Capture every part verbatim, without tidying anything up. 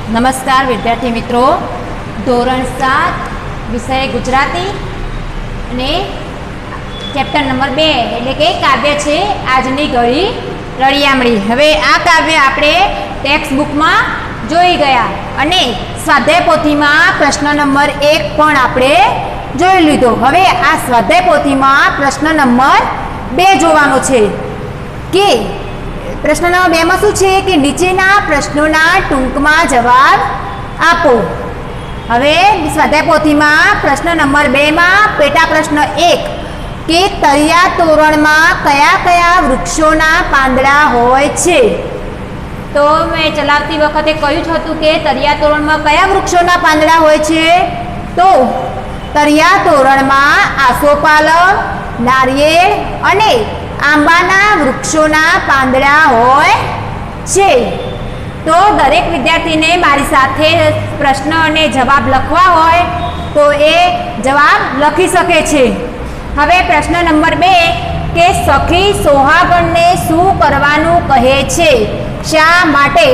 नमस्कार विद्यार्थी मित्रों, धोरण सात विषय गुजराती ने चेप्टर नंबर बे एटले के काव्य छे आजनी घड़ी रळियामणी। हवे आ काव्य आपणे टेक्स्ट बुक में जोई गया अने स्वाध्याय पोथी में प्रश्न नंबर एक पण आपणे जोई लीधो। हवे आ स्वाध्याय पोथी में प्रश्न नंबर बे जोवानो छे के प्रश्न नंबर बे में शू है कि नीचेना प्रश्नोना टूंकमां जवाब आपो। हवे स्वाध्याय पोथी में प्रश्न नंबर बे में पेटा प्रश्न एक के तरिया तोरण में कया कया वृक्षोना पांदड़ा होय छे। तो मैं चलावती वखते कह्युं हतुं के तरिया तोरण में कया वृक्षोना पांदड़ा होय छे। तो तरिया तोरण में आसोपालव, नारिયેળ अने आंबाना वृक्षोना पांदड़ा होय छे। तो दरेक विद्यार्थी ने मारी साथे प्रश्न अने जवाब लखवा होय तो ए जवाब लखी सके छे। हवे प्रश्न नंबर बे के सखी सोहागण ने शू करवानुं कहे छे, शा माटे।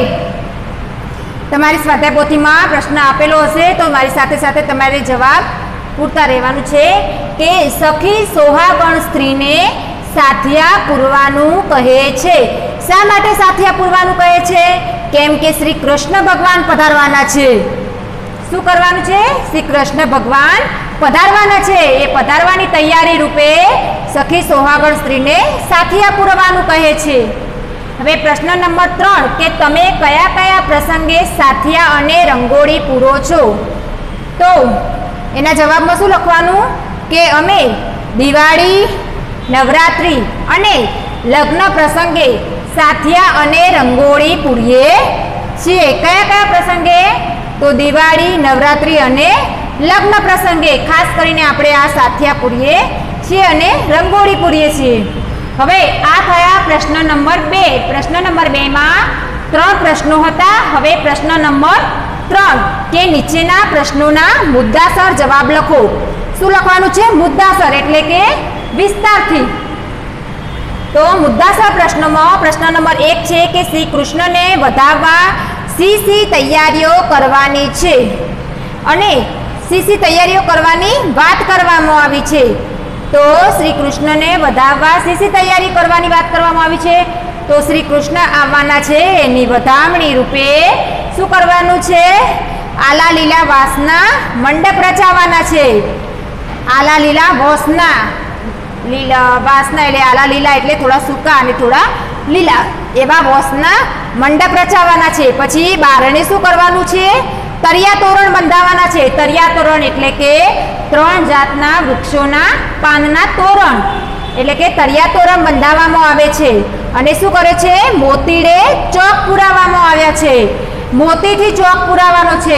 तमारी स्वाध्याय पोथी में प्रश्न आपेलो हशे तो मारी साथे साथे तमारे जवाब पूरता रहेवानुं छे के सखी सोहागण स्त्री ने साथिया पूरवानुं कहे छे। शा माटे साथिया पूरवानुं कहे छे? केम के श्री कृष्ण भगवान पधारवाना छे। शुं करवानुं छे? श्री कृष्ण भगवान पधारवाना छे। ए पधारवानी तैयारी रूपे सखी सोहागण स्त्री ने साथिया पूरवानुं कहे छे। हवे प्रश्न नंबर त्रण के तमे कया कया प्रसंगे साथिया अने रंगोળી पूरो छो। तो एना जवाब में शुं लखवानुं के अमे दिवाળી, नवरात्रि अने लग्न प्रसंगे साथिया अने रंगोળી पूरीए छीए। कया कया प्रसंगे? तो दिवाળી, नवरात्रि अने लग्न प्रसंगे खास करीने आपणे आ साथिया पूरीए छीए अने रंगोળી पूरीए छीए। हवे आ थया प्रश्न नंबर बे। प्रश्न नंबर बे में त्रण प्रश्नों हता। हवे प्रश्न नंबर त्रण के नीचेना प्रश्नोना मुद्दासर जवाब लखो। शुं लखवानुं छे? मुद्दासर एटले के विस्तारथी। तो मुद्दासर प्रश्न में प्रश्न नंबर एक है कि श्री कृष्ण ने वधाववा सी सी तैयारीओ करवानी छे अने सी सी तैयारीओ करवानी बात करवामां आवी छे। तो श्री कृष्ण ने वधाववा सी सी तैयारी करवानी बात करवामां आवी छे। तो श्री कृष्ण आववाना छे एनी वधामणी रूपे शुं करवानुं छे? आला लीला वासना मंडप रचावाना छे। आला लीला वासना लीला वासना एटले आला लीला एटले थोड़ा सूका अने थोड़ा लीला एवा वासना मंडप रचावाना छे। पछी बारणे शुं करवानुं छे? तरिया तोरण बंधावाना छे। तरिया तोरण एटले के त्रण जातना वृक्षोना पानना तोरण एटले के तरिया तोरण बंधावामां आवे छे। अने शुं करे छे? मोतीडे चौक पुरावामां आव्या छे। मोतीथी चौक पुरावानो छे।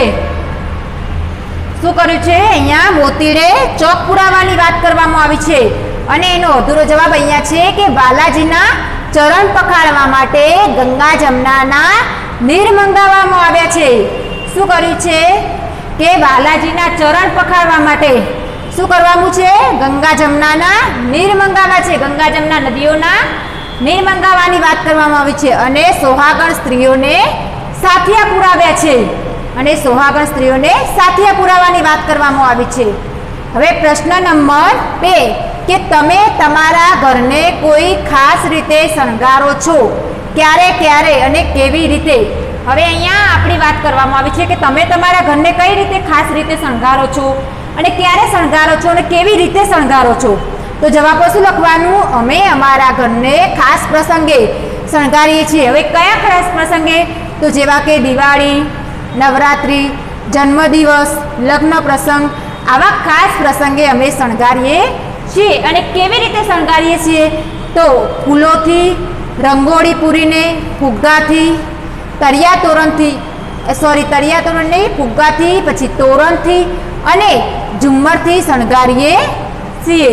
शुं कर्युं छे? अहींया मोतीडे चौक पुरावानी वात करवामां आवी छे। अने एनो अधूरो जवाब अहींया छे के बालाजीना चरण पखाळवा माटे गंगा जमनाना नीर मंगाववामां आव्या छे। शुं कर्युं छे के बालाजीना चरण पखाळवा माटे शुं करवानुं छे? गंगा जमनाना नीर मंगावा छे। गंगा जमना नदीओना नीर मंगाववानी वात करवामां आवी छे। अने सोहागण स्त्रीओने साथिया पुराव्या छे। अने सोहागण स्त्रीओने साथिया पुराववानी वात करवामां आवी छे। हवे प्रश्न नंबर बे के तमे तमारा घरने कोई खास रीते शणगारो छो, क्यारे क्यारे अने केवी रीते। हवे अहींया आपणी वात करवामां आवी छे के तमे तमारा घरने कई रीते खास रीते शणगारो छो अने क्यारे शणगारो छो अने केवी रीते शणगारो छो। तो जवाब शुं लखवानुं? अमे अमारा घरने खास प्रसंगे शणगारीए छीए। हवे कया खास प्रसंगे? तो जेवा के दिवाળી, नवरात्रि, जन्मदिवस, लग्न प्रसंग आवा खास प्रसंगे अमे शणगारीए छीए। अने केवी रीते शणगारीए छीए? तो फूलोथी, रंगोળી पूरीने, फुग्गाथी, तरिया तोरणथी सॉरी तरिया तोरण नहीं फुग्गाथी पछी तोरणथी अने झुम्मरथी शणगारीए छीए।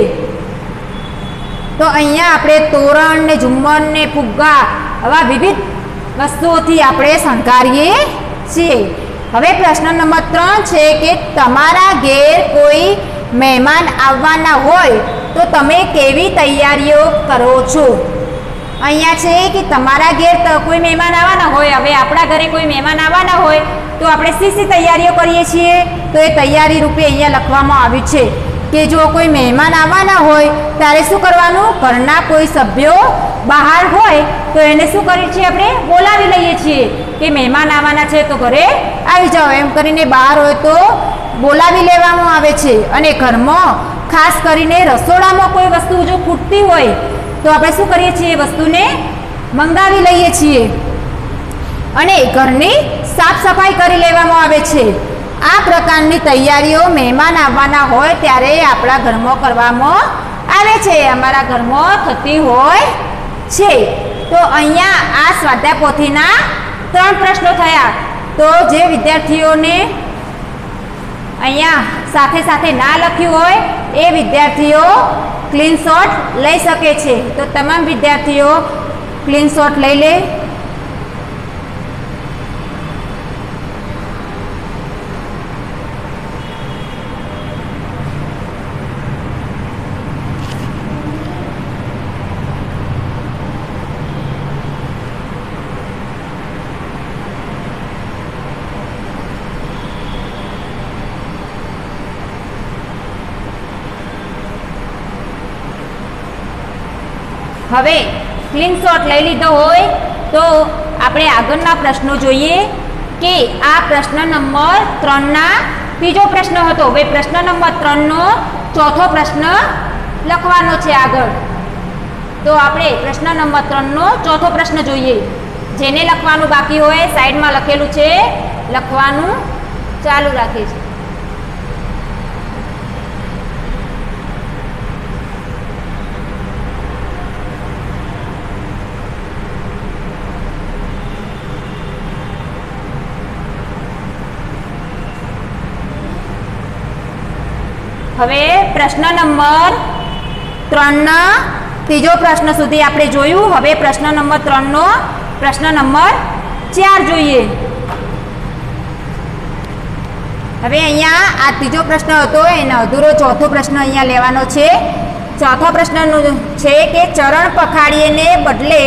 तो अहींया आपणे तोरण ने झुम्मर ने फुग्गा आवा विविध वस्तुओथी आपणे शणगारीए छीए। हवे प्रश्न नंबर त्रण छे के तमारा घेर कोई मेहमान आववाना होय तो तमे केवी तैयारीओ करो छो। અહીંયા છે કે તમારા ઘેર તો કોઈ મહેમાન આવવાના હોય, હવે આપણા ઘરે કોઈ મહેમાન આવવાના હોય તો આપણે શી શી તૈયારીઓ કરીએ છીએ, તો એ તૈયારી રૂપે અહીંયા લખવામાં આવ્યું છે કે જો કોઈ મહેમાન આવવાના હોય ત્યારે શું કરવાનું, ઘરના કોઈ સભ્યો બહાર હોય તો એને શું કરીએ છીએ, આપણે બોલાવી લઈએ છીએ કે મહેમાન આવવાના છે તો ઘરે આવી જાઓ, એમ કરીને બહાર હોય તો બોલાવી લેવામાં આવે છે. અને ઘરમાં ખાસ કરીને રસોડામાં કોઈ વસ્તુ જો ખૂટતી હોય તો આપણે શું કરીએ છીએ, વસ્તુને મંગાવી લઈએ છીએ અને ઘરની સાફ સફાઈ કરી લેવામાં આવે છે. આ પ્રકારની તૈયારીઓ મહેમાન આવવાના હોય ત્યારે આપણા ઘરમાં કરવામાં આવે છે, અમારા ઘરમાં થતી હોય છે. તો અહીંયા આ સ્વાધ્યાય પોથીના ત્રણ પ્રશ્નો થયા. તો જે વિદ્યાર્થીઓને અહીંયા સાથે સાથે ના લખ્યું હોય એ વિદ્યાર્થીઓ સ્ક્રીનશોટ લઈ શકે છે. તો તમામ વિદ્યાર્થીઓ સ્ક્રીનશોટ લઈ લે. હવે સ્ક્રીનશોટ લઈ લીધો હોય તો આપણે આગળના પ્રશ્નો જોઈએ કે આ પ્રશ્ન નંબર ત્રણના ત્રીજો પ્રશ્ન હતો. હવે પ્રશ્ન નંબર ત્રણનો ચોથો પ્રશ્ન લખવાનો છે આગળ. તો આપણે પ્રશ્ન નંબર ત્રણનો ચોથો પ્રશ્ન જોઈએ. જેને લખવાનું બાકી હોય સાઈડમાં લખેલું છે, લખવાનું ચાલુ રાખીશ. હવે પ્રશ્ન નંબર ત્રણના ત્રીજો પ્રશ્ન સુધી આપણે જોયું. હવે પ્રશ્ન નંબર ત્રણનો પ્રશ્ન નંબર ચાર જોઈએ. હવે અહીંયા આ ત્રીજો પ્રશ્ન હતો એનો અધૂરો ચોથો પ્રશ્ન અહીંયા લેવાનો છે. ચોથો પ્રશ્નનો છે કે ચરણ પખાડીને બદલે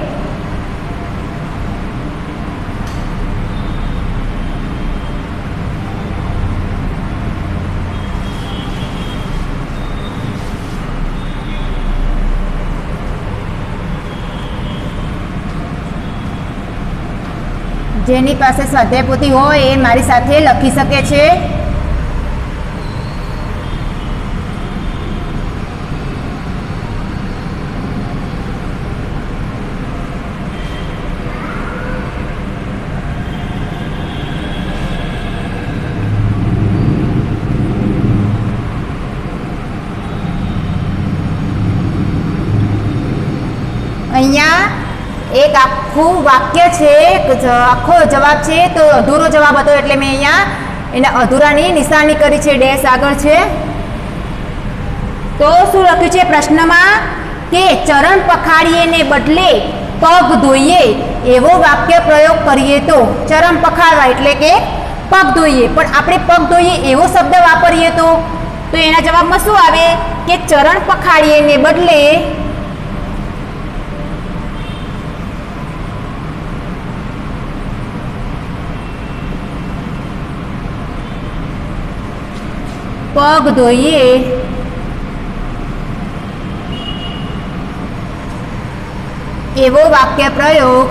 જેની પાસે સ્વાધ્યાય પોથી હોય એ મારી સાથે લખી શકે છે. અહીંયા એક આખું વાક્ય છે, આખો જવાબ છે, તો અધૂરો જવાબ હતો એટલે મેં અહીંયા એના અધૂરાની નિશાની કરી છે, ડેશ આગળ છે. તો શું લખ્યું છે પ્રશ્નમાં કે ચરણ પખાડીએ ને બદલે પગ ધોઈએ એવો વાક્ય પ્રયોગ કરીએ તો, ચરણ પખાડવા એટલે કે પગ ધોઈએ, પણ આપણે પગ ધોઈએ એવો શબ્દ વાપરીએ તો તો એના જવાબમાં શું આવે કે ચરણ પખાડીએ ને બદલે પગ ધોઈએ એવો વાક્ય પ્રયોગ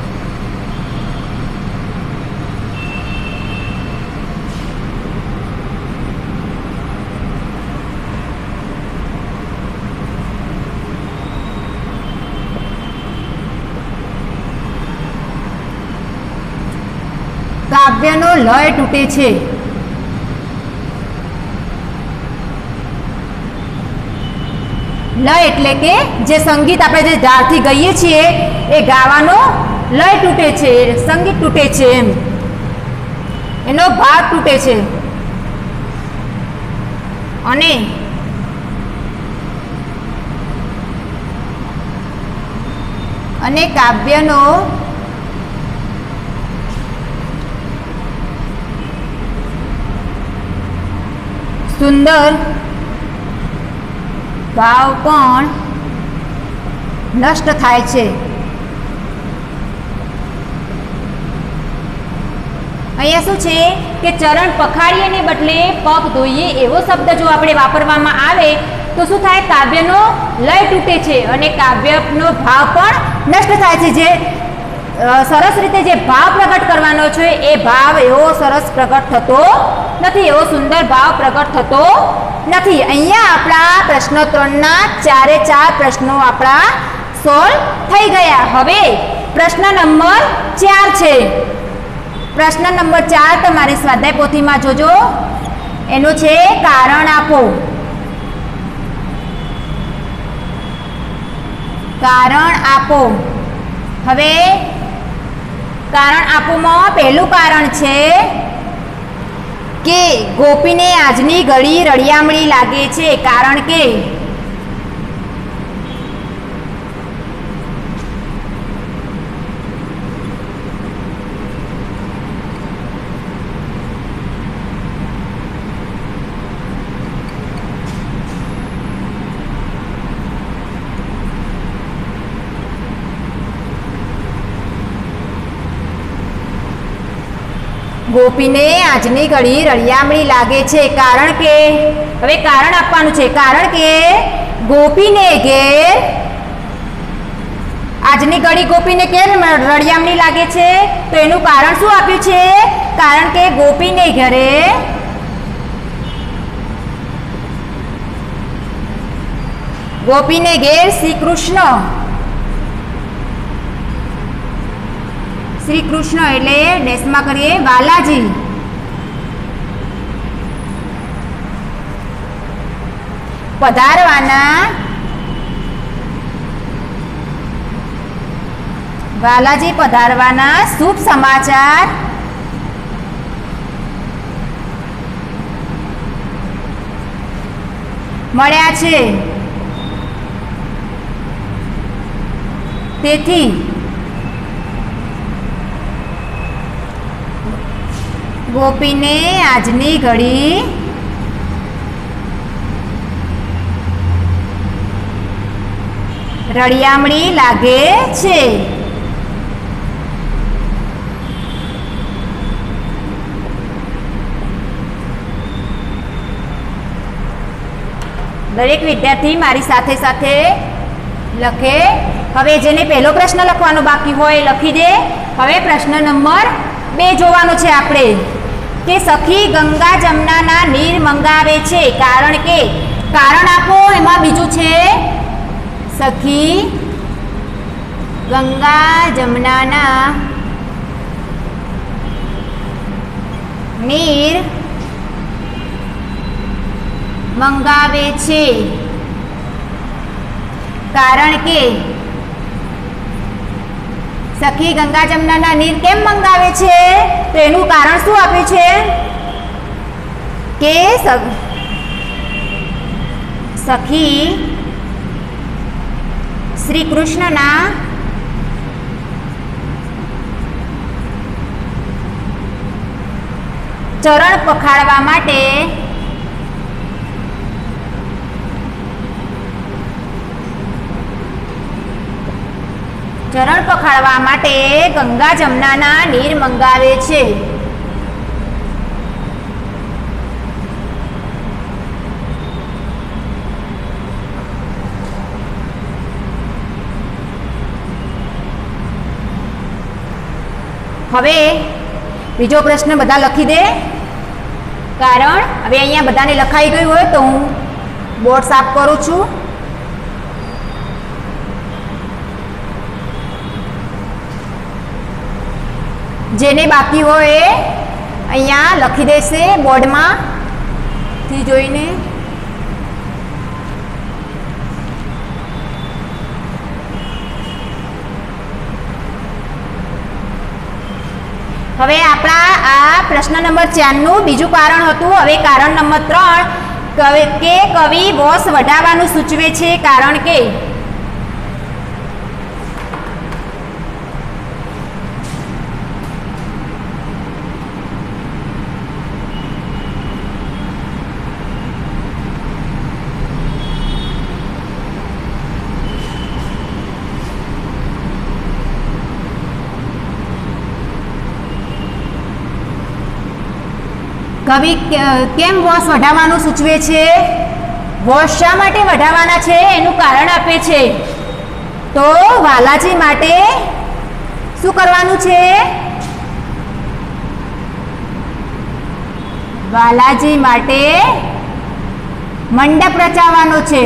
કાવ્યનો લય તૂટે છે. લય એટલે કે જે સંગીત આપણે જે ધારથી ગાઈએ છીએ એ ગાવાનો લય તૂટે છે, સંગીત તૂટે છે, એમ એનો ભાવ તૂટે છે. અને અને કાવ્યનો સુંદર ભાવ પણ નષ્ટ થાય છે। અહીંયા શું છે કે ચરણ પખાડીએ ને બદલે પગ ધોઈએ એવો શબ્દ જો આપણે વાપરવામાં આવે તો શું થાય, કાવ્યનો લય તૂટે છે અને કાવ્યનો ભાવ પણ નષ્ટ થાય છે। જે સરસ રીતે જે ભાવ પ્રગટ કરવાનો છે એ ભાવ એવો સરસ પ્રગટ થતો નથી, એવો સુંદર ભાવ પ્રગટ થતો નથી। અહીંયા આપણા પ્રશ્ન ત્રણના ચારે ચાર પ્રશ્નો આપણા સોલ્વ થઈ ગયા। હવે પ્રશ્ન નંબર ચાર છે। પ્રશ્ન નંબર ચાર તમારી સ્વાધ્યાય પોથીમાં જોજો, એનું છે કારણ આપો। કારણ આપો। હવે કારણ આપોમાં પહેલું કારણ છે કે ગોપીને આજની ઘડી રળિયામણી લાગે છે, કારણ કે ગોપીને આજની ઘડી રળિયામણી લાગે છે, કારણ કે હવે કારણ આપવાનું છે, કારણ કે ગોપીને ઘેર આજની ઘડી ગોપીને કેમ રળિયામણી લાગે છે, તો એનું કારણ શું આપ્યું છે, કારણ કે ગોપીને ઘરે ગોપીને ઘેર શ્રી કૃષ્ણ શ્રી કૃષ્ણ એટલે ડેશમાં કરીએ બાલાજી પધારવાના બાલાજી પધારવાના શુભ સમાચાર મળ્યા છે, તેથી ગોપીને આજની ઘડી રળિયામણી લાગે છે। દરેક વિદ્યાર્થી મારી સાથે સાથે લખે। હવે જેને પહેલો પ્રશ્ન લખવાનો બાકી હોય લખી દે। હવે પ્રશ્ન નંબર બે જોવાનો છે આપણે કે સખી ગંગા જમનાના નીર મંગાવે છે, કારણ કે કારણ આપો એમાં બીજું છે સખી ગંગા જમનાના નીર મંગાવે છે, કારણ કે સખી ગંગા જમનાના નીર કેમ મંગાવે છે, તો એનું કારણ શું આપ્યું છે કે સખી શ્રી કૃષ્ણના ચરણ પખાડવા માટે ચરણ પખાડવા માટે ગંગા જમનાના નીર મંગાવે છે। હવે બીજો પ્રશ્ન બધા લખી દે કારણ હવે અહીંયા બધાને લખાઈ ગયું હોય તો હું બોર્ડ સાફ કરું છું। જેને બાકી હોય એ અહીંયા લખી દેશે બોર્ડમાં થી જોઈને। હવે આપણા આ પ્રશ્ન નંબર ચાર નું બીજું કારણ હતું। હવે કારણ નંબર ત્રણ કે કવિ વોસ વઢાવવાનું સૂચવે છે, કારણ કે કવિ કેમ વોસ વઢાવવાનું સૂચવે છે? વોસ શા માટે વઢાવવાના છે એનું કારણ આપે છે. તો વાલાજી માટે શું કરવાનું છે? વાલાજી માટે મંડપ રચાવવાનો છે.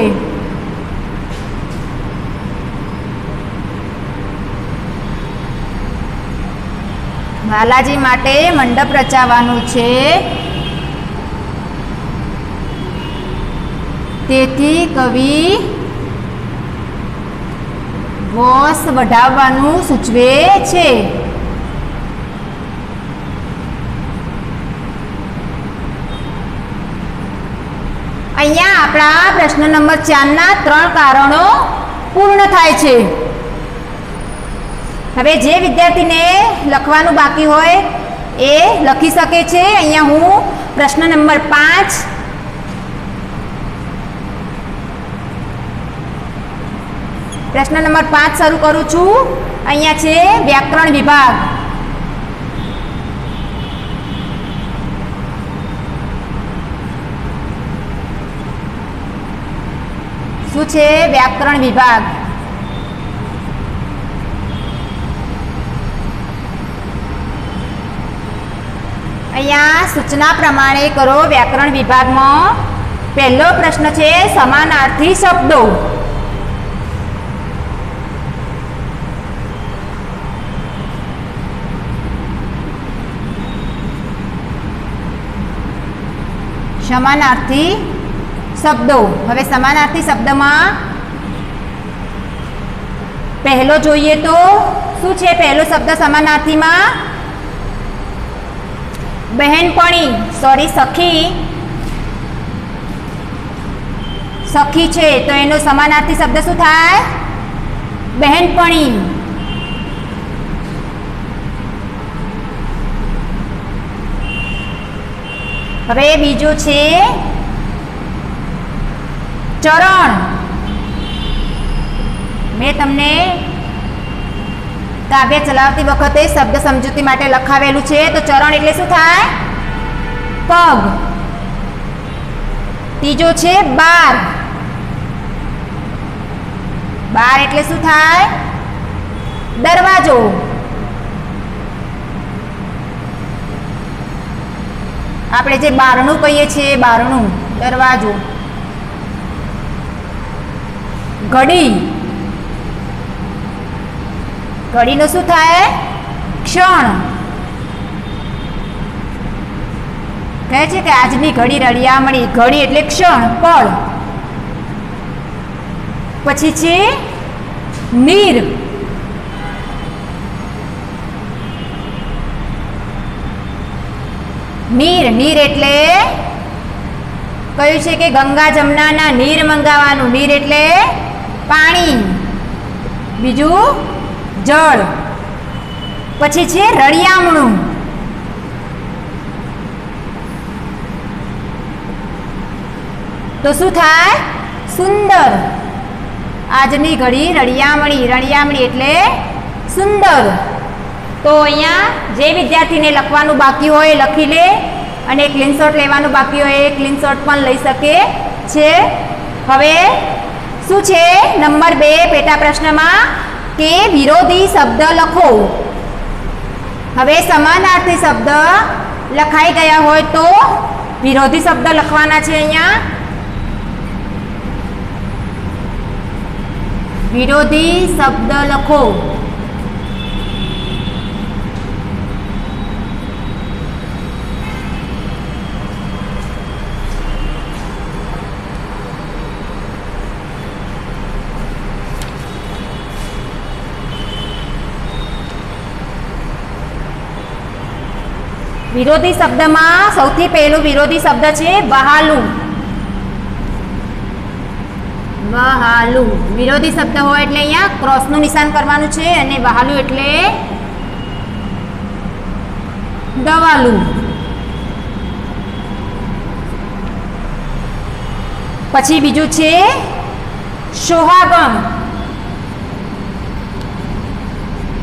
વાલાજી માટે મંડપ રચાવવાનું છે. તેથી કવિ વોસ વઢાવવાનું સૂચવે છે. અહીંયા આપણા પ્રશ્ન નંબર ચારના ત્રણ કારણો પૂર્ણ થાય છે. હવે જે વિદ્યાર્થીને લખવાનું બાકી હોય એ લખી શકે છે. અહીંયા હું પ્રશ્ન નંબર પાંચ પ્રશ્ન નંબર પાંચ શરૂ કરું છું. અહીંયા છે વ્યાકરણ વિભાગ. શું છે વ્યાકરણ વિભાગ? અહીંયા સૂચના પ્રમાણે કરો. વ્યાકરણ વિભાગમાં પહેલો પ્રશ્ન છે સમાનાર્થી શબ્દો. સમાનાર્થી શબ્દો. હવે સમાનાર્થી શબ્દમાં પહેલો જોઈએ તો શું છે પહેલો શબ્દ સમાનાર્થીમાં? બહેનપણી, સોરી સખી. સખી છે તો એનો સમાનાર્થી શબ્દ શું થાય? બહેનપણી. હવે બીજું છે ચરણ. મેં તમને કાવ્ય ચલાવતી વખતે શબ્દ સમજૂતી માટે લખાવેલું છે. તો ચરણ એટલે શું થાય? પગ. ત્રીજો છે બાર. બાર એટલે શું થાય? દરવાજો. આપણે જે બારણું કહીએ છીએ, બારણું, દરવાજો. ઘડી. ઘડીનું શું થાય? ક્ષણ. કહે છે કે આજની ઘડી રળિયામણી. ઘડી એટલે ક્ષણ, પળ. પછી છે નીર. નીર. નીર એટલે કહ્યું છે કે ગંગા જમનાના નીર મંગાવવાનું. નીર એટલે પાણી. બીજું જળ. પછી છે રળિયામણું. તો શું થાય? સુંદર. આજની ઘડી રળિયામણી. રળિયામણી એટલે સુંદર. તો અહીંયા જે વિદ્યાર્થીને લખવાનું બાકી હોય લખી લે, અને ક્લીનશોટ લેવાનું બાકી હોય એ ક્લીનશોટ પણ લઈ શકે છે. હવે શું છે નંબર બે પેટા પ્રશ્નમાં કે વિરોધી શબ્દ લખો. હવે સમાનાર્થી શબ્દ લખાઈ ગયા હોય તો વિરોધી શબ્દ લખવાના છે. અહીંયા વિરોધી શબ્દ લખો. વિરોધી શબ્દમાં સૌથી પહેલું વિરોધી શબ્દ છે વહાલું. વહાલું વિરોધી શબ્દ હોય એટલે અહીંયા ક્રોસનું નિશાન કરવાનું છે, અને વહાલું એટલે દવાલું. પછી બીજું છે સોહાગમ.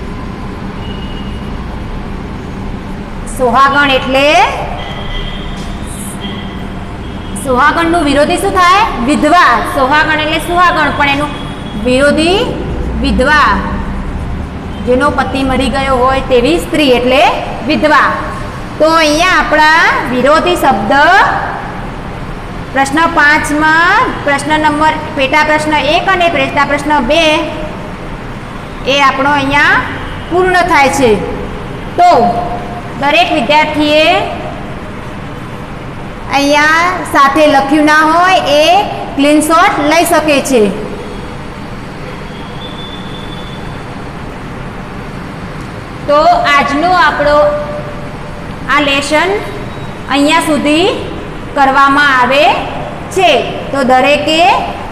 સોહાગણ એટલે સુહાગણનું વિરોધી શું થાય? વિધવા. સુહાગણ એટલે સુહાગણ, પણ એનું વિરોધી વિધવા, જેનો પતિ મરી ગયો હોય તેવી સ્ત્રી એટલે વિધવા. તો અહીંયા આપણા વિરોધી શબ્દ પ્રશ્ન પાંચમાં પ્રશ્ન નંબર પેટા પ્રશ્ન એક અને પેટા પ્રશ્ન બે એ આપણો અહીંયા પૂર્ણ થાય છે. તો દરેક વિદ્યાર્થીએ અહીંયા સાથે લખ્યું ના હોય એ સ્ક્રીનશોટ લઈ શકે છે. તો આજનો આપણો આ લેસન અહીંયા સુધી કરવામાં આવે છે. તો દરેકે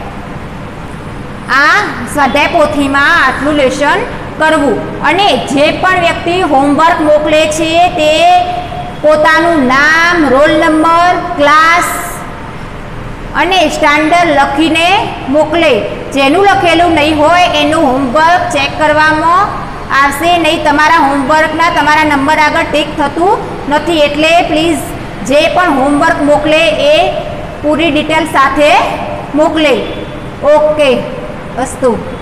આ સ્વાધ્યાય પોથીમાં આટલું લેસન કરવું, અને જે પણ વ્યક્તિ હોમવર્ક મોકલે છે તે પોતાનું નામ, રોલ નંબર, ક્લાસ અને સ્ટાન્ડર્ડ લખીને મોકલે. જેનું લખેલું નહીં હોય એનું હોમવર્ક ચેક કરવામાં આવશે નહીં. તમારા હોમવર્કના તમારા નંબર આગળ ટીક થતું નથી, એટલે પ્લીઝ જે પણ હોમવર્ક મોકલે એ પૂરી ડિટેલ સાથે મોકલે. ઓકે, અસ્તુ.